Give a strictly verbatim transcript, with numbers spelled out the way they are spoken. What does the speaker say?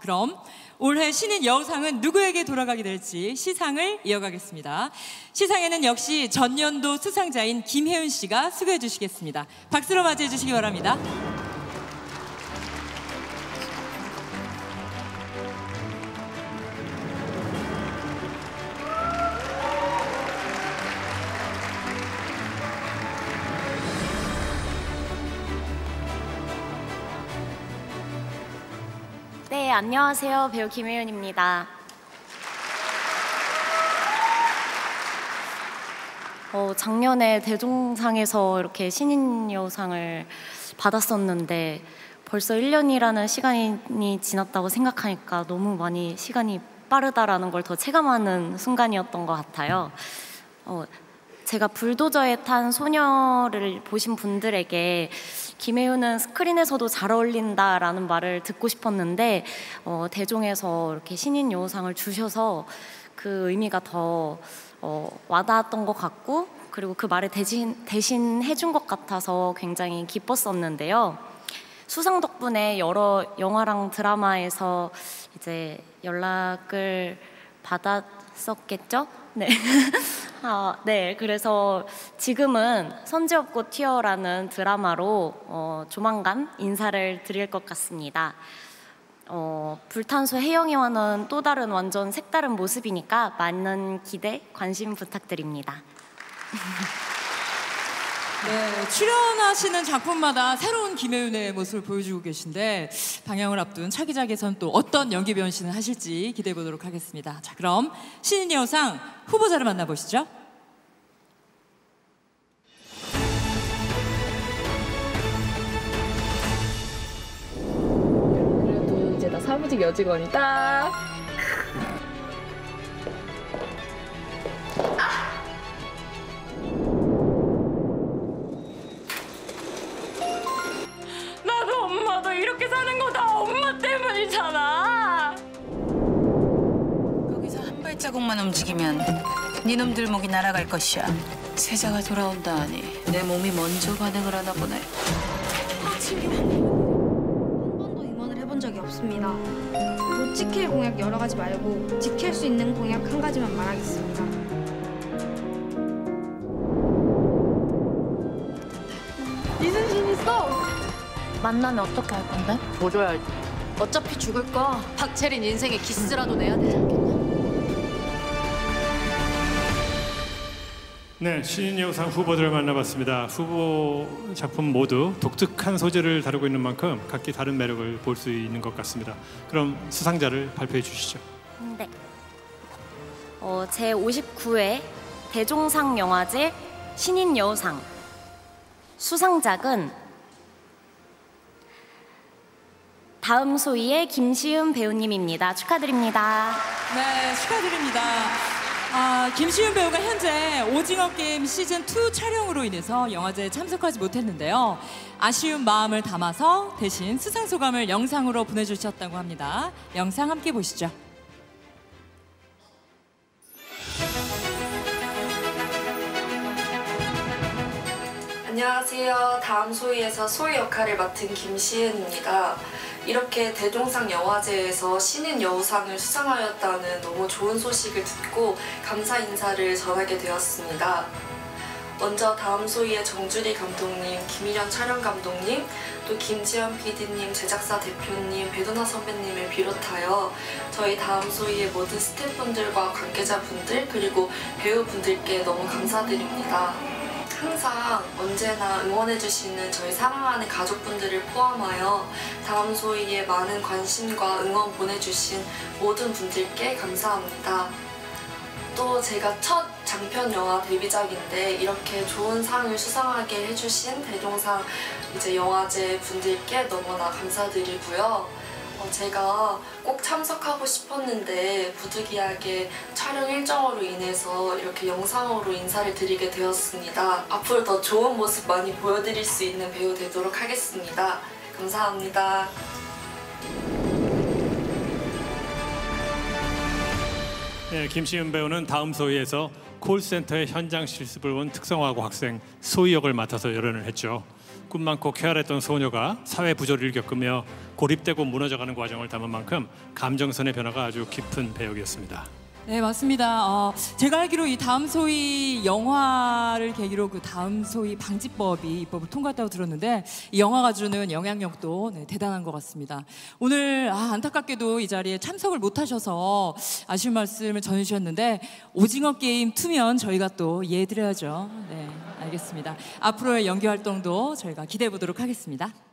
그럼 올해 신인 여우상은 누구에게 돌아가게 될지 시상을 이어가겠습니다. 시상에는 역시 전년도 수상자인 김혜은 씨가 수고해 주시겠습니다. 박수로 맞이해 주시기 바랍니다. 네, 안녕하세요. 배우 김혜은입니다. 어, 작년에 대종상에서 이렇게 신인여우상을 받았었는데 벌써 일 년이라는 시간이 지났다고 생각하니까 너무 많이 시간이 빠르다라는 걸 더 체감하는 순간이었던 것 같아요. 어, 제가 불도저에 탄 소녀를 보신 분들에게 김혜은은 스크린에서도 잘 어울린다라는 말을 듣고 싶었는데 어, 대종에서 이렇게 신인 여우상을 주셔서 그 의미가 더 어, 와닿았던 것 같고 그리고 그 말을 대신, 대신 해준 것 같아서 굉장히 기뻤었는데요. 수상 덕분에 여러 영화랑 드라마에서 이제 연락을 받았었겠죠? 네. 아, 네, 그래서 지금은 선지없고 튀어라는 드라마로 어, 조만간 인사를 드릴 것 같습니다. 어, 불탄소 혜영이와는 또 다른 완전 색다른 모습이니까 많은 기대, 관심 부탁드립니다. 네, 출연하시는 작품마다 새로운 김혜은의 모습을 보여주고 계신데 방영을 앞둔 차기작에선 또 어떤 연기 변신을 하실지 기대해 보도록 하겠습니다. 자, 그럼 신인 여우상 후보자를 만나보시죠. 그래도 이제 나 사무직 여직원이다. 나도 엄마도 이렇게 사는 거 다 엄마 때문이잖아. 거기서 한 발자국만 움직이면 니놈들 목이 날아갈 것이야. 세자가 돌아온다 하니 내 몸이 먼저 반응을 하나 보네. 아, 지금 한 번도 임원을 해본 적이 없습니다. 못 지킬 공약 여러 가지 말고 지킬 수 있는 공약 한 가지만 말하겠습니다. 이순신 있어. 만나면 어떻게 할 건데? 줘줘야지. 어차피 죽을 거 박채린 인생에 기스라도 내야 되지 않겠나? 네, 신인 여우상 후보들을 만나봤습니다. 후보 작품 모두 독특한 소재를 다루고 있는 만큼 각기 다른 매력을 볼 수 있는 것 같습니다. 그럼 수상자를 발표해 주시죠. 네. 어, 제오십구 회 대종상 영화제 신인 여우상 수상작은 다음 소위의 김시은 배우님입니다. 축하드립니다. 네, 축하드립니다. 아, 김시윤 배우가 현재 오징어 게임 시즌 투 촬영으로 인해서 영화제에 참석하지 못했는데요. 아쉬운 마음을 담아서 대신 수상 소감을 영상으로 보내주셨다고 합니다. 영상 함께 보시죠. 안녕하세요. 다음 소위에서 소위 역할을 맡은 김시은입니다. 이렇게 대종상 영화제에서 신인 여우상을 수상하였다는 너무 좋은 소식을 듣고 감사 인사를 전하게 되었습니다. 먼저 다음 소위의 정주리 감독님, 김일현 촬영 감독님, 또 김지현 피디님, 제작사 대표님, 배도나 선배님을 비롯하여 저희 다음 소위의 모든 스태프분들과 관계자분들 그리고 배우분들께 너무 감사드립니다. 항상 언제나 응원해주시는 저희 사랑하는 가족분들을 포함하여 다음 소위에 많은 관심과 응원 보내주신 모든 분들께 감사합니다. 또 제가 첫 장편 영화 데뷔작인데 이렇게 좋은 상을 수상하게 해주신 대종상 이제 영화제 분들께 너무나 감사드리고요. 어, 제가 꼭 참석하고 싶었는데 부득이하게 촬영 일정으로 인해서 이렇게 영상으로 인사를 드리게 되었습니다. 앞으로 더 좋은 모습 많이 보여드릴 수 있는 배우 되도록 하겠습니다. 감사합니다. 네, 김시은 배우는 다음 소위에서 콜센터의 현장 실습을 온 특성화고 학생 소희 역을 맡아서 열연을 했죠. 꿈 많고 쾌활했던 소녀가 사회 부조리를 겪으며 고립되고 무너져가는 과정을 담은 만큼 감정선의 변화가 아주 깊은 배역이었습니다. 네, 맞습니다. 어, 제가 알기로 이 다음 소위 영화를 계기로 그 다음 소위 방지법이 입법을 통과했다고 들었는데 이 영화가 주는 영향력도 네, 대단한 것 같습니다. 오늘 아, 안타깝게도 이 자리에 참석을 못하셔서 아쉬운 말씀을 전해주셨는데 오징어 게임 이면 저희가 또 이해해드려야죠. 네, 알겠습니다. 앞으로의 연기 활동도 저희가 기대해 보도록 하겠습니다.